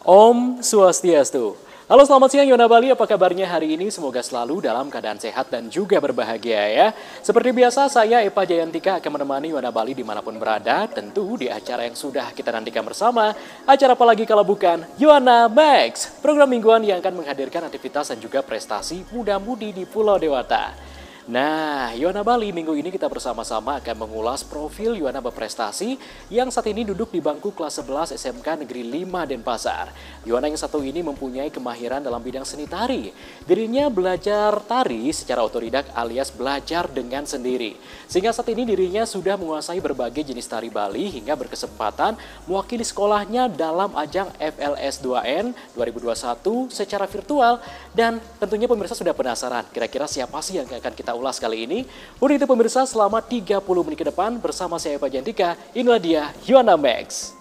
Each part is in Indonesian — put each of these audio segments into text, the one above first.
Om Swastiastu. Halo, selamat siang Yona Bali, apa kabarnya hari ini? Semoga selalu dalam keadaan sehat dan juga berbahagia ya. Seperti biasa, saya Eva Jayantika akan menemani Yona Bali dimanapun berada, tentu di acara yang sudah kita nantikan bersama. Acara apa lagi kalau bukan Yona Max, program mingguan yang akan menghadirkan aktivitas dan juga prestasi muda-mudi di Pulau Dewata. Nah, Yona Bali minggu ini kita bersama-sama akan mengulas profil Yona berprestasi yang saat ini duduk di bangku kelas 11 SMK Negeri 5 Denpasar. Yona yang satu ini mempunyai kemahiran dalam bidang seni tari. Dirinya belajar tari secara otodidak alias belajar dengan sendiri. Sehingga saat ini dirinya sudah menguasai berbagai jenis tari Bali hingga berkesempatan mewakili sekolahnya dalam ajang FLS 2N 2021 secara virtual. Dan tentunya pemirsa sudah penasaran kira-kira siapa sih yang akan kita ulas kali ini. Untuk itu pemirsa, selama 30 menit ke depan bersama saya Eva Jayantika, inilah dia Yona Max.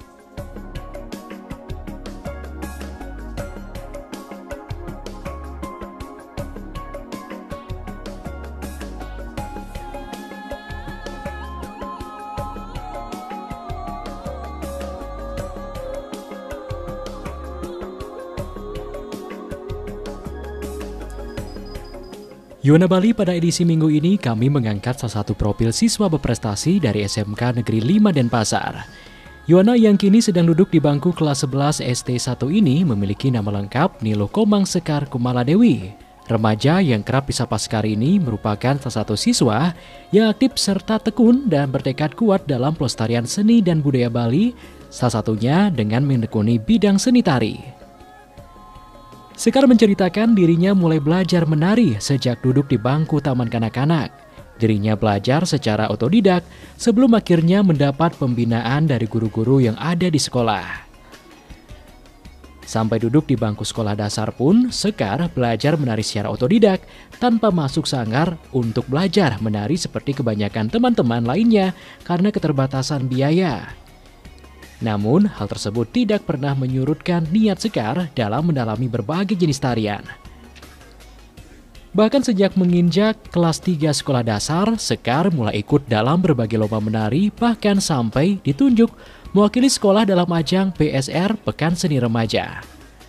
Yona Bali, pada edisi minggu ini kami mengangkat salah satu profil siswa berprestasi dari SMK Negeri 5 Denpasar. Yona yang kini sedang duduk di bangku kelas 11 ST1 ini memiliki nama lengkap Nilo Komang Sekar Kumaladewi. Remaja yang kerap disapa Sekar ini merupakan salah satu siswa yang aktif serta tekun dan bertekad kuat dalam pelestarian seni dan budaya Bali, salah satunya dengan menekuni bidang seni tari. Sekar menceritakan dirinya mulai belajar menari sejak duduk di bangku taman kanak-kanak. Dirinya belajar secara otodidak sebelum akhirnya mendapat pembinaan dari guru-guru yang ada di sekolah. Sampai duduk di bangku sekolah dasar pun, Sekar belajar menari secara otodidak tanpa masuk sanggar untuk belajar menari seperti kebanyakan teman-teman lainnya karena keterbatasan biaya. Namun, hal tersebut tidak pernah menyurutkan niat Sekar dalam mendalami berbagai jenis tarian. Bahkan sejak menginjak kelas 3 sekolah dasar, Sekar mulai ikut dalam berbagai lomba menari, bahkan sampai ditunjuk mewakili sekolah dalam ajang PSR Pekan Seni Remaja.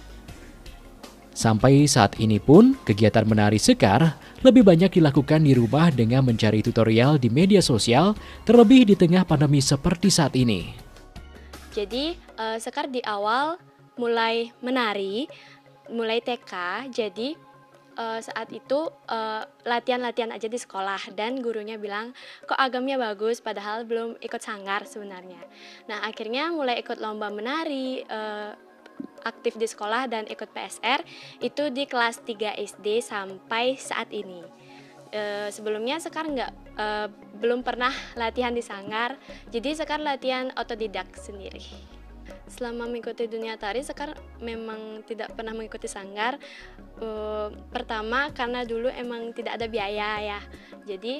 Sampai saat ini pun, kegiatan menari Sekar lebih banyak dilakukan di rumah dengan mencari tutorial di media sosial, terlebih di tengah pandemi seperti saat ini. Jadi Sekar di awal mulai menari, mulai TK, jadi saat itu latihan-latihan aja di sekolah dan gurunya bilang kok agamnya bagus padahal belum ikut sanggar sebenarnya. Nah akhirnya mulai ikut lomba menari, aktif di sekolah dan ikut PSR itu di kelas 3 SD sampai saat ini. Sebelumnya Sekar belum pernah latihan di sanggar, jadi Sekar latihan otodidak sendiri. Selama mengikuti dunia tari, Sekar memang tidak pernah mengikuti sanggar. Pertama karena dulu emang tidak ada biaya ya, jadi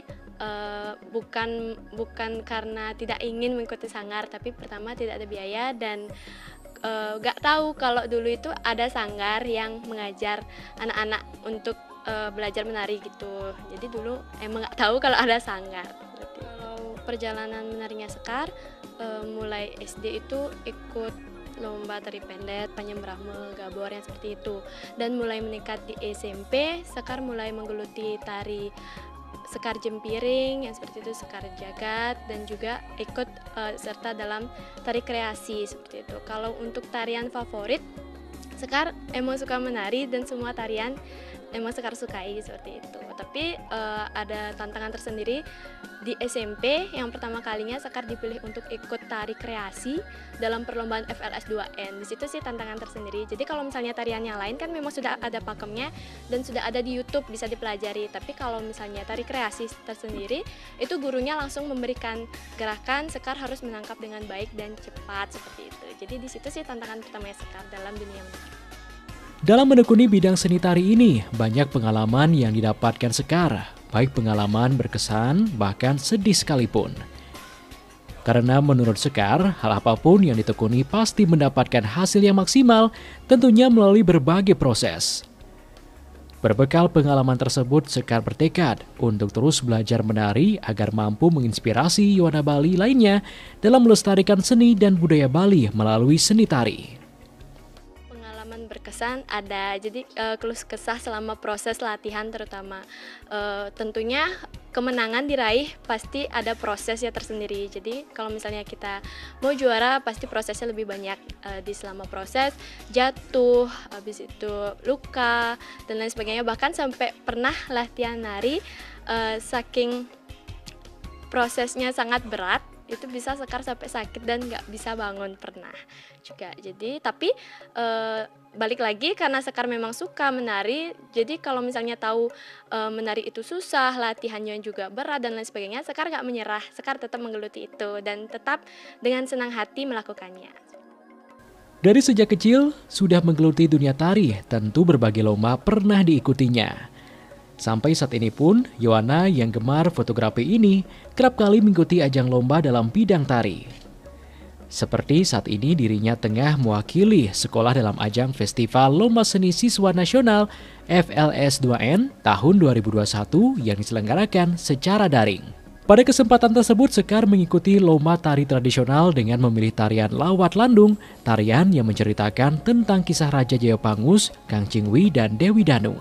bukan karena tidak ingin mengikuti sanggar, tapi pertama tidak ada biaya dan gak tahu kalau dulu itu ada sanggar yang mengajar anak-anak untuk belajar menari gitu. Jadi dulu emang nggak tahu kalau ada sanggar. Kalau perjalanan menarinya Sekar, mulai SD itu ikut lomba tari pendek, panjang brahme, gabor yang seperti itu. Dan mulai meningkat di SMP, Sekar mulai menggeluti tari Sekar Jempiring yang seperti itu, Sekar Jagat, dan juga ikut serta dalam tari kreasi seperti itu. Kalau untuk tarian favorit, Sekar emang suka menari dan semua tarian emang Sekar sukai seperti itu. Tapi ada tantangan tersendiri di SMP yang pertama kalinya Sekar dipilih untuk ikut tari kreasi dalam perlombaan FLS 2N. Di situ sih tantangan tersendiri. Jadi kalau misalnya tarian yang lain kan memang sudah ada pakemnya dan sudah ada di YouTube bisa dipelajari. Tapi kalau misalnya tari kreasi tersendiri itu gurunya langsung memberikan gerakan, Sekar harus menangkap dengan baik dan cepat seperti itu. Jadi di situ sih tantangan pertamanya Sekar dalam dunia menari. Dalam menekuni bidang seni tari ini, banyak pengalaman yang didapatkan Sekar, baik pengalaman berkesan, bahkan sedih sekalipun. Karena menurut Sekar, hal apapun yang ditekuni pasti mendapatkan hasil yang maksimal, tentunya melalui berbagai proses. Berbekal pengalaman tersebut, Sekar bertekad untuk terus belajar menari agar mampu menginspirasi Yona Bali lainnya dalam melestarikan seni dan budaya Bali melalui seni tari. kesan ada. Jadi keluh kesah selama proses latihan terutama tentunya kemenangan diraih pasti ada prosesnya tersendiri. Jadi kalau misalnya kita mau juara pasti prosesnya lebih banyak, di selama proses jatuh, habis itu luka dan lain sebagainya. Bahkan sampai pernah latihan nari saking prosesnya sangat berat itu bisa Sekar sampai sakit dan nggak bisa bangun pernah juga. Jadi tapi balik lagi karena Sekar memang suka menari, jadi kalau misalnya tahu menari itu susah, latihannya juga berat dan lain sebagainya, Sekar nggak menyerah, Sekar tetap menggeluti itu dan tetap dengan senang hati melakukannya. Dari sejak kecil sudah menggeluti dunia tari, tentu berbagai lomba pernah diikutinya. Sampai saat ini pun, Yohana yang gemar fotografi ini kerap kali mengikuti ajang lomba dalam bidang tari. Seperti saat ini dirinya tengah mewakili sekolah dalam ajang Festival Lomba Seni Siswa Nasional FLS2N tahun 2021 yang diselenggarakan secara daring. Pada kesempatan tersebut, Sekar mengikuti lomba tari tradisional dengan memilih tarian Lawat Landung, tarian yang menceritakan tentang kisah Raja Jayapangus, Kang Cingwi, dan Dewi Danu.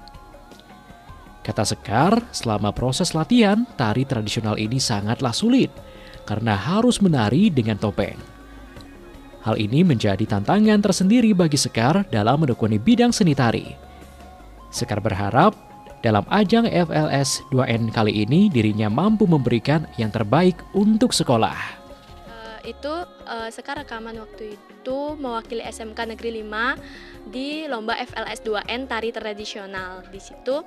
Kata Sekar, selama proses latihan, tari tradisional ini sangatlah sulit karena harus menari dengan topeng. Hal ini menjadi tantangan tersendiri bagi Sekar dalam menekuni bidang seni tari. Sekar berharap dalam ajang FLS2N kali ini dirinya mampu memberikan yang terbaik untuk sekolah. Sekar rekaman waktu itu mewakili SMK Negeri 5 di lomba FLS2N tari tradisional. Di situ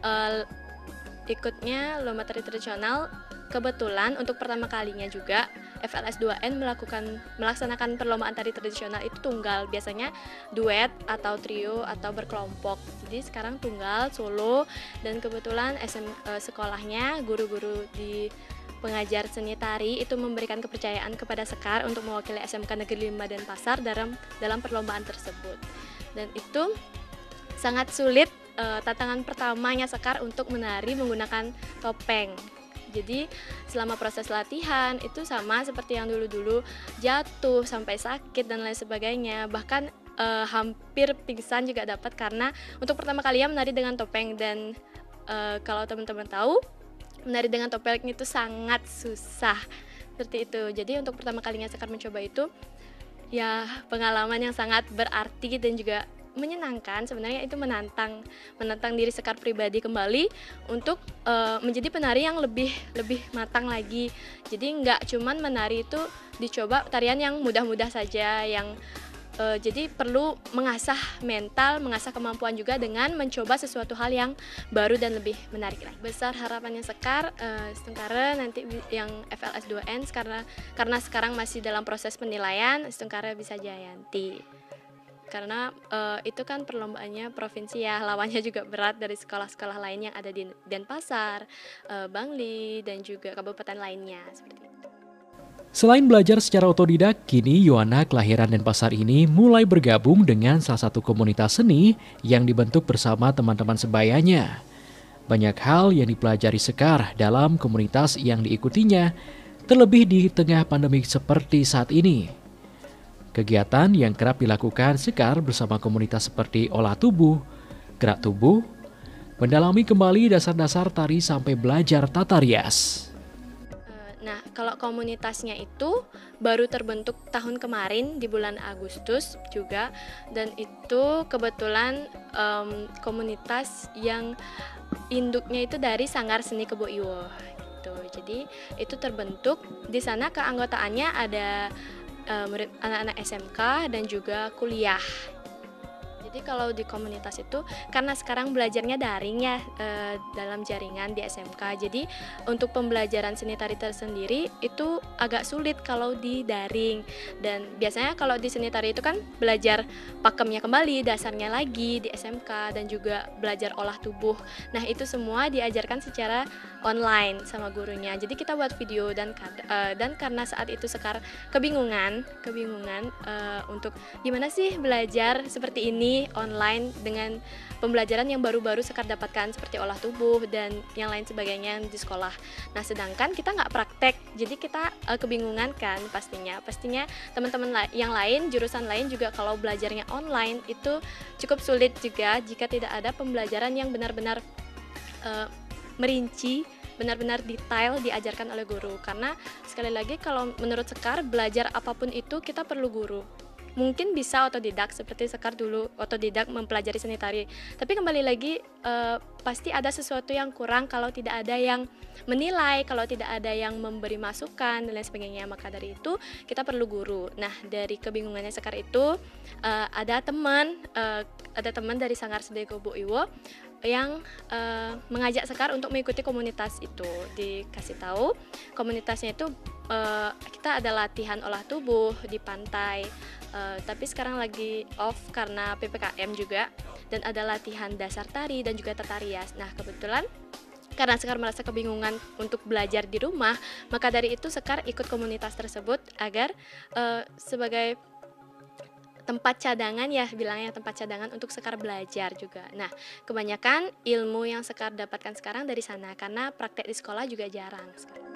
ikutnya lomba tari tradisional. Kebetulan untuk pertama kalinya juga FLS2N melaksanakan perlombaan tari tradisional itu tunggal, biasanya duet atau trio atau berkelompok. Jadi sekarang tunggal solo, dan kebetulan sekolahnya guru-guru di pengajar seni tari itu memberikan kepercayaan kepada Sekar untuk mewakili SMK Negeri 5 Denpasar dalam perlombaan tersebut. Dan itu sangat sulit, tantangan pertamanya Sekar untuk menari menggunakan topeng. Jadi selama proses latihan itu sama seperti yang dulu-dulu, jatuh sampai sakit dan lain sebagainya. Bahkan hampir pingsan juga dapat karena untuk pertama kalinya menari dengan topeng. Dan kalau teman-teman tahu, menari dengan topeng itu sangat susah seperti itu. Jadi untuk pertama kalinya Sekar mencoba itu ya pengalaman yang sangat berarti dan juga menyenangkan. Sebenarnya itu menantang diri Sekar pribadi kembali untuk menjadi penari yang lebih matang lagi. Jadi nggak cuman menari itu dicoba tarian yang mudah-mudah saja, yang jadi perlu mengasah mental, mengasah kemampuan juga dengan mencoba sesuatu hal yang baru dan lebih menarik lagi. Besar harapannya Sekar, Stengkara nanti yang FLS2N karena sekarang masih dalam proses penilaian, Stengkara bisa Jayanti. Karena itu kan perlombaannya provinsi ya, lawannya juga berat dari sekolah-sekolah lain yang ada di Denpasar, Bangli, dan juga kabupaten lainnya seperti itu. Selain belajar secara otodidak, kini Yohana kelahiran Denpasar ini mulai bergabung dengan salah satu komunitas seni yang dibentuk bersama teman-teman sebayanya. Banyak hal yang dipelajari Sekar dalam komunitas yang diikutinya, terlebih di tengah pandemi seperti saat ini. Kegiatan yang kerap dilakukan Sekar bersama komunitas seperti olah tubuh, gerak tubuh, mendalami kembali dasar-dasar tari sampai belajar tata rias. Nah, kalau komunitasnya itu baru terbentuk tahun kemarin di bulan Agustus juga, dan itu kebetulan komunitas yang induknya itu dari Sanggar Seni Kebo Iwo gitu. Jadi itu terbentuk di sana, keanggotaannya ada murid anak-anak SMK dan juga kuliah. Jadi kalau di komunitas itu karena sekarang belajarnya daring ya, dalam jaringan di SMK. Jadi untuk pembelajaran seni tari tersendiri itu agak sulit kalau di daring. Dan biasanya kalau di seni tari itu kan belajar pakemnya kembali, dasarnya lagi di SMK, dan juga belajar olah tubuh. Nah, itu semua diajarkan secara online sama gurunya. Jadi kita buat video dan karena saat itu Sekar kebingungan untuk gimana sih belajar seperti ini nih online dengan pembelajaran yang baru-baru Sekar dapatkan seperti olah tubuh dan yang lain sebagainya di sekolah. Nah, sedangkan kita nggak praktek, jadi kita kebingungan kan pastinya. Pastinya teman-teman yang lain, jurusan lain juga kalau belajarnya online itu cukup sulit juga jika tidak ada pembelajaran yang benar-benar merinci, benar-benar detail diajarkan oleh guru. Karena sekali lagi kalau menurut Sekar, belajar apapun itu kita perlu guru. Mungkin bisa otodidak seperti Sekar dulu otodidak mempelajari seni tari. Tapi kembali lagi pasti ada sesuatu yang kurang kalau tidak ada yang menilai, kalau tidak ada yang memberi masukan dan lain sebagainya. Maka dari itu kita perlu guru. Nah, dari kebingungannya Sekar itu ada teman dari Sanggar Sedeko Bu Iwo yang mengajak Sekar untuk mengikuti komunitas itu. Dikasih tahu komunitasnya itu kita ada latihan olah tubuh di pantai, tapi sekarang lagi off karena PPKM juga, dan ada latihan dasar tari dan juga tata rias. Nah, kebetulan karena Sekar merasa kebingungan untuk belajar di rumah, maka dari itu Sekar ikut komunitas tersebut agar sebagai tempat cadangan, ya bilangnya tempat cadangan untuk Sekar belajar juga. Nah, kebanyakan ilmu yang Sekar dapatkan sekarang dari sana karena praktek di sekolah juga jarang sekarang.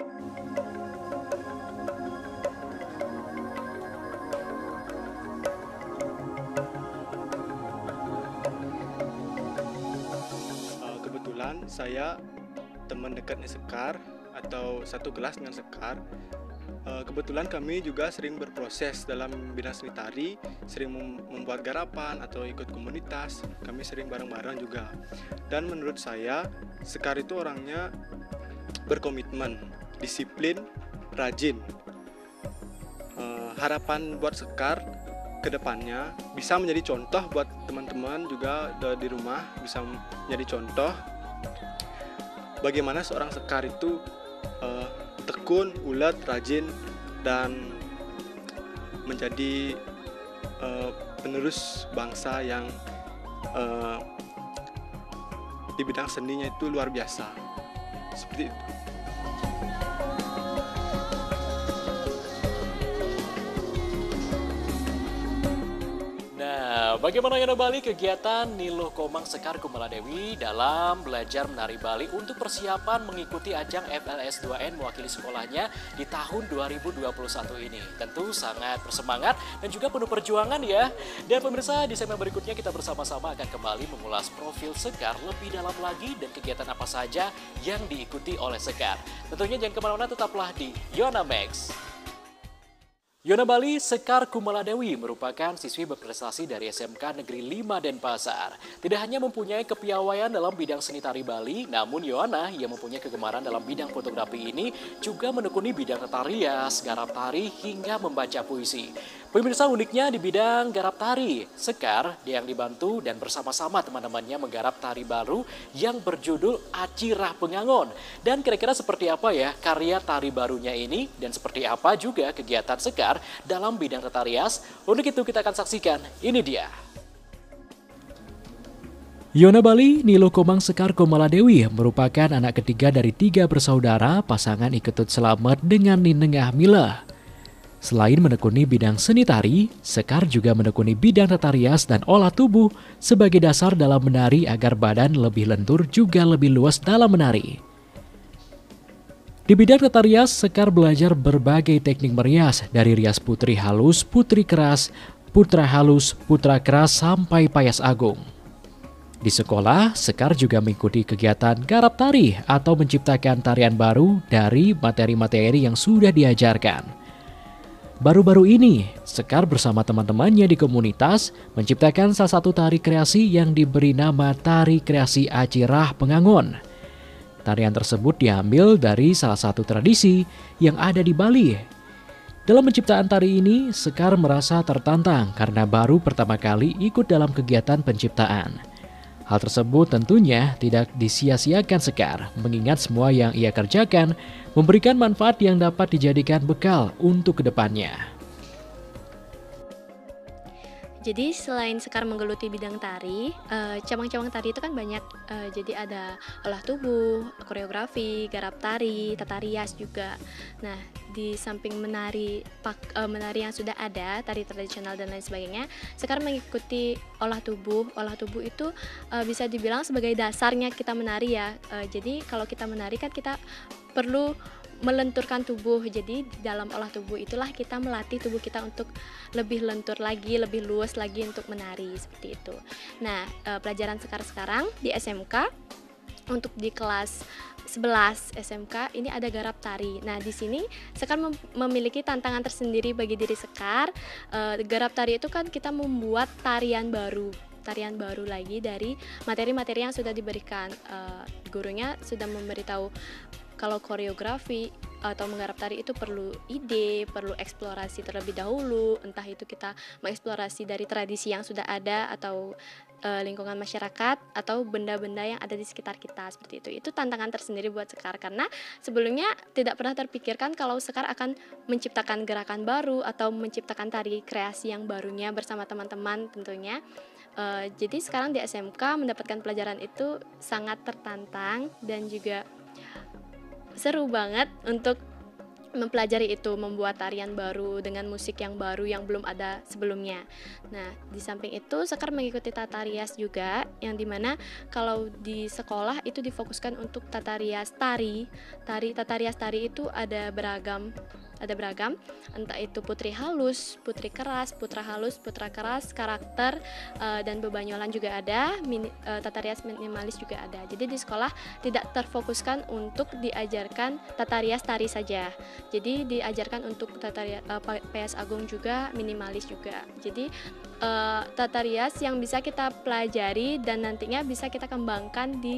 Kebetulan saya teman dekatnya Sekar atau satu kelas dengan Sekar. Kebetulan kami juga sering berproses dalam bidang seni tari, sering membuat garapan atau ikut komunitas. Kami sering bareng-bareng juga. Dan menurut saya, Sekar itu orangnya berkomitmen, disiplin, rajin. Harapan buat Sekar ke depannya bisa menjadi contoh buat teman-teman juga di rumah, bisa menjadi contoh bagaimana seorang Sekar itu tekun, ulet, rajin, dan menjadi penerus bangsa yang di bidang seninya itu luar biasa. Seperti itu. Bagaimana Yona Bali kegiatan Niluh Komang Sekar Kumaladewi dalam belajar menari Bali untuk persiapan mengikuti ajang FLS 2N mewakili sekolahnya di tahun 2021 ini? Tentu sangat bersemangat dan juga penuh perjuangan ya. Dan pemirsa, di segmen berikutnya kita bersama-sama akan kembali mengulas profil Sekar lebih dalam lagi dan kegiatan apa saja yang diikuti oleh Sekar. Tentunya jangan kemana-mana, tetaplah di Yona Max. Yona Bali Sekar Kumaladewi merupakan siswi berprestasi dari SMK Negeri 5 Denpasar. Tidak hanya mempunyai kepiawaian dalam bidang seni tari Bali, namun Yona yang mempunyai kegemaran dalam bidang fotografi ini juga menekuni bidang tata rias, garap tari, hingga membaca puisi. Pemirsa, uniknya di bidang garap tari, Sekar yang dibantu dan bersama-sama teman-temannya menggarap tari baru yang berjudul Acirah Pengangon. Dan kira-kira seperti apa ya karya tari barunya ini dan seperti apa juga kegiatan Sekar dalam bidang tata rias? Untuk itu kita akan saksikan, ini dia. Yona Bali Niluh Komang Sekar Kumaladewi merupakan anak ketiga dari 3 bersaudara pasangan Iketut Selamet dengan Ninengah Mila. Selain menekuni bidang seni tari, Sekar juga menekuni bidang tata rias dan olah tubuh sebagai dasar dalam menari agar badan lebih lentur juga lebih luas dalam menari. Di bidang tata rias, Sekar belajar berbagai teknik merias dari rias putri halus, putri keras, putra halus, putra keras sampai payas agung. Di sekolah, Sekar juga mengikuti kegiatan garap tari atau menciptakan tarian baru dari materi-materi yang sudah diajarkan. Baru-baru ini, Sekar bersama teman-temannya di komunitas menciptakan salah satu tari kreasi yang diberi nama Tari Kreasi Acirah Pengangon. Tarian tersebut diambil dari salah satu tradisi yang ada di Bali. Dalam penciptaan tari ini, Sekar merasa tertantang karena baru pertama kali ikut dalam kegiatan penciptaan. Hal tersebut tentunya tidak disia-siakan Sekar, mengingat semua yang ia kerjakan memberikan manfaat yang dapat dijadikan bekal untuk kedepannya. Jadi selain Sekar menggeluti bidang tari, cabang-cabang tari itu kan banyak. Jadi ada olah tubuh, koreografi, garap tari, tata rias juga. Nah, di samping menari yang sudah ada, tari tradisional dan lain sebagainya, Sekar mengikuti olah tubuh. Olah tubuh itu bisa dibilang sebagai dasarnya kita menari ya. Jadi kalau kita menari kan kita perlu melenturkan tubuh. Jadi dalam olah tubuh itulah kita melatih tubuh kita untuk lebih lentur lagi, lebih luas lagi untuk menari seperti itu. Nah, pelajaran Sekar sekarang di SMK untuk di kelas 11 SMK ini ada garap tari. Nah, di sini Sekar memiliki tantangan tersendiri bagi diri Sekar. Garap tari itu kan kita membuat tarian baru lagi dari materi-materi yang sudah diberikan. Gurunya sudah memberitahu kalau koreografi atau menggarap tari itu perlu ide, perlu eksplorasi terlebih dahulu, entah itu kita mengeksplorasi dari tradisi yang sudah ada atau lingkungan masyarakat atau benda-benda yang ada di sekitar kita seperti itu. Itu tantangan tersendiri buat Sekar karena sebelumnya tidak pernah terpikirkan kalau Sekar akan menciptakan gerakan baru atau menciptakan tari kreasi yang barunya bersama teman-teman tentunya. Jadi sekarang di SMK mendapatkan pelajaran itu sangat tertantang dan juga seru banget untuk mempelajari itu, membuat tarian baru dengan musik yang baru yang belum ada sebelumnya. Nah, di samping itu Sekar mengikuti tata rias juga, yang dimana kalau di sekolah itu difokuskan untuk tata rias tari. Tata rias tari itu ada beragam, entah itu putri halus, putri keras, putra halus, putra keras, karakter, dan bebanyolan juga ada, tata rias minimalis juga ada. Jadi di sekolah tidak terfokuskan untuk diajarkan tata rias tari saja. Jadi diajarkan untuk tata rias PS Agung juga, minimalis juga. Jadi tata rias yang bisa kita pelajari dan nantinya bisa kita kembangkan di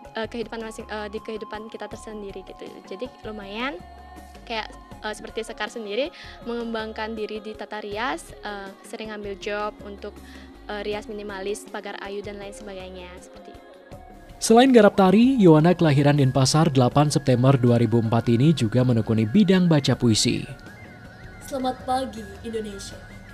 kehidupan kita tersendiri gitu. Jadi lumayan kayak seperti Sekar sendiri mengembangkan diri di tata rias, sering ambil job untuk rias minimalis, pagar ayu dan lain sebagainya seperti itu. Selain garap tari, Yowana kelahiran Denpasar 8 September 2004 ini juga menekuni bidang baca puisi. Selamat pagi Indonesia.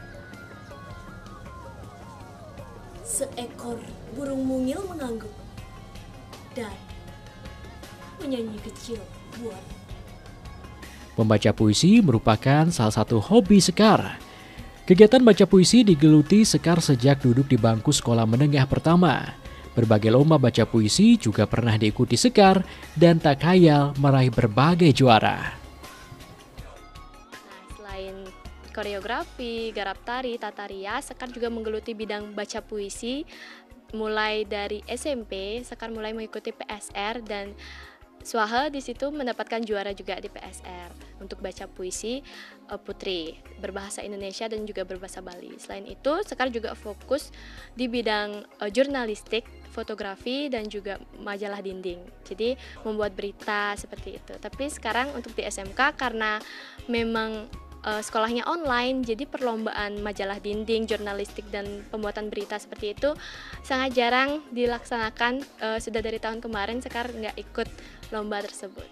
Seekor burung mungil mengangguk dan menyanyi kecil buat. Membaca puisi merupakan salah satu hobi Sekar. Kegiatan baca puisi digeluti Sekar sejak duduk di bangku sekolah menengah pertama. Berbagai lomba baca puisi juga pernah diikuti Sekar dan tak khayal meraih berbagai juara. Nah, selain koreografi, garap tari, tata rias, Sekar juga menggeluti bidang baca puisi. Mulai dari SMP, Sekar mulai mengikuti PSR dan Swaha di situ mendapatkan juara juga di PSR untuk baca puisi putri berbahasa Indonesia dan juga berbahasa Bali. Selain itu, Sekar juga fokus di bidang jurnalistik, fotografi dan juga majalah dinding. Jadi membuat berita seperti itu. Tapi sekarang untuk di SMK karena memang sekolahnya online, jadi perlombaan majalah dinding, jurnalistik dan pembuatan berita seperti itu sangat jarang dilaksanakan. Sudah dari tahun kemarin Sekar nggak ikut lomba tersebut.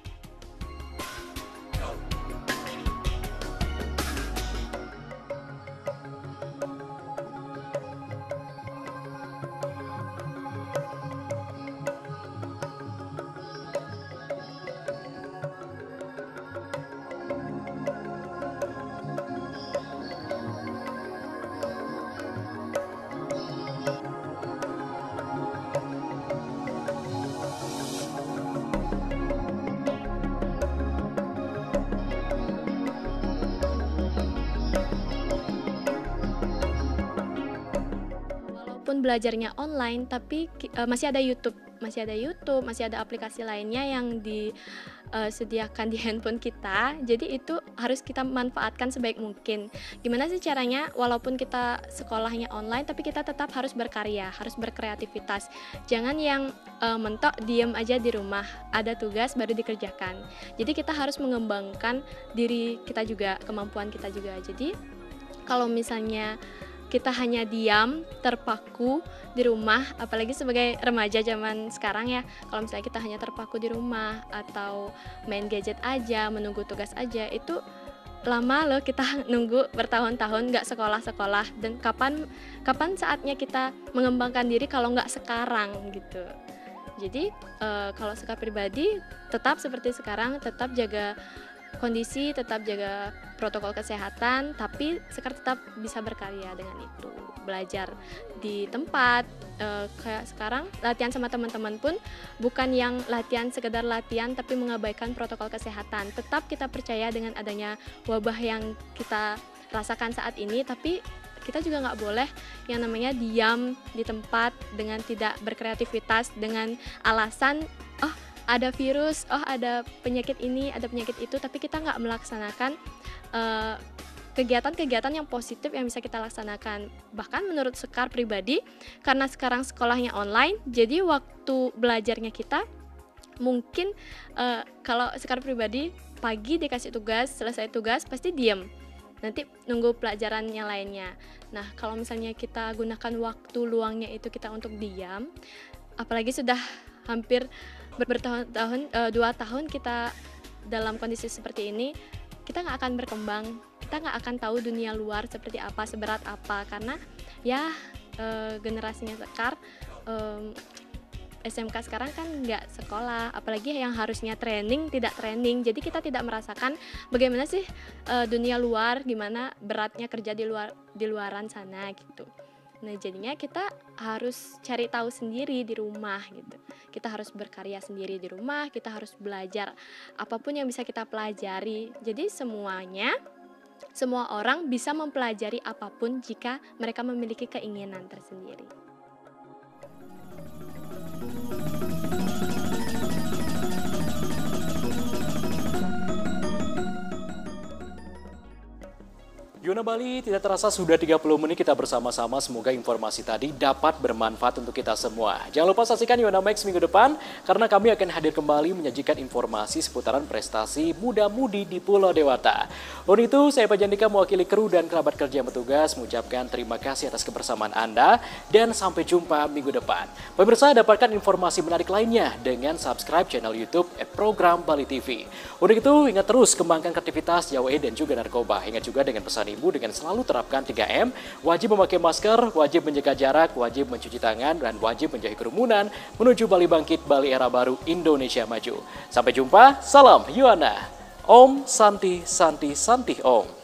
Walaupun belajarnya online, tapi masih ada YouTube, masih ada aplikasi lainnya yang disediakan di handphone kita. Jadi itu harus kita manfaatkan sebaik mungkin. Gimana sih caranya? Walaupun kita sekolahnya online, tapi kita tetap harus berkarya, harus berkreativitas. Jangan yang mentok diam aja di rumah. Ada tugas baru dikerjakan. Jadi kita harus mengembangkan diri kita juga, kemampuan kita juga. Jadi kalau misalnya kita hanya diam, terpaku di rumah, apalagi sebagai remaja zaman sekarang ya, kalau misalnya kita hanya terpaku di rumah atau main gadget aja, menunggu tugas aja, itu lama loh kita nunggu bertahun-tahun nggak sekolah-sekolah. Dan kapan saatnya kita mengembangkan diri kalau nggak sekarang gitu. Jadi kalau Sekar pribadi tetap seperti sekarang, tetap jaga kondisi, tetap jaga protokol kesehatan, tapi Sekar tetap bisa berkarya dengan itu. Belajar di tempat, kayak sekarang latihan sama teman-teman pun bukan yang latihan sekedar latihan tapi mengabaikan protokol kesehatan. Tetap kita percaya dengan adanya wabah yang kita rasakan saat ini, tapi kita juga nggak boleh yang namanya diam di tempat dengan tidak berkreativitas dengan alasan oh ada virus, oh ada penyakit ini, ada penyakit itu, tapi kita nggak melaksanakan kegiatan-kegiatan yang positif yang bisa kita laksanakan. Bahkan menurut Sekar pribadi, karena sekarang sekolahnya online, jadi waktu belajarnya kita mungkin kalau Sekar pribadi pagi dikasih tugas, selesai tugas pasti diam. Nanti nunggu pelajaran yang lainnya. Nah, kalau misalnya kita gunakan waktu luangnya itu kita untuk diam, apalagi sudah hampir bertahun-tahun, 2 tahun kita dalam kondisi seperti ini, kita nggak akan berkembang, kita nggak akan tahu dunia luar seperti apa, seberat apa, karena ya generasinya Sekar, SMK sekarang kan nggak sekolah, apalagi yang harusnya training tidak training, jadi kita tidak merasakan bagaimana sih dunia luar, gimana beratnya kerja di luaran sana gitu. Nah jadinya kita harus cari tahu sendiri di rumah gitu. Kita harus berkarya sendiri di rumah, kita harus belajar apapun yang bisa kita pelajari. Jadi semua orang bisa mempelajari apapun jika mereka memiliki keinginan tersendiri. Yona Bali, tidak terasa sudah 30 menit kita bersama-sama. Semoga informasi tadi dapat bermanfaat untuk kita semua. Jangan lupa saksikan Yona Max minggu depan, karena kami akan hadir kembali menyajikan informasi seputaran prestasi muda-mudi di Pulau Dewata. Untuk itu, saya Pak Jandika mewakili kru dan kerabat kerja yang bertugas mengucapkan terima kasih atas kebersamaan Anda, dan sampai jumpa minggu depan. Pemirsa, dapatkan informasi menarik lainnya dengan subscribe channel YouTube Program Bali TV. Untuk itu, ingat terus kembangkan kreativitas, jauhi dan juga narkoba. Ingat juga dengan pesan ibu dengan selalu terapkan 3M, wajib memakai masker, wajib menjaga jarak, wajib mencuci tangan, dan wajib menjauhi kerumunan menuju Bali Bangkit, Bali Era Baru, Indonesia Maju. Sampai jumpa, salam Yuana. Om Santi Santi Santi Om.